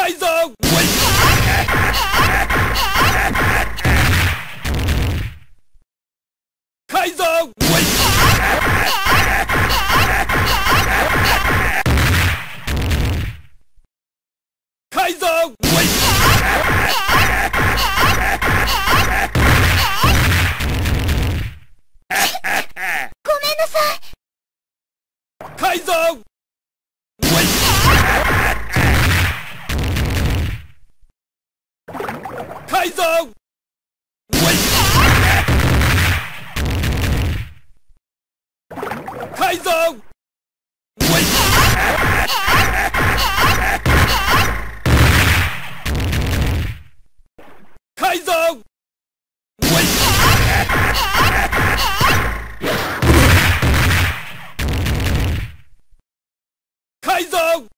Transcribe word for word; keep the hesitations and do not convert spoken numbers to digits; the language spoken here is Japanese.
改造ウェイ改造ウェイ改造ウェイごめんなさい。 改造ウェイ改造ウェイ改造ウェイ改造ウェイ改造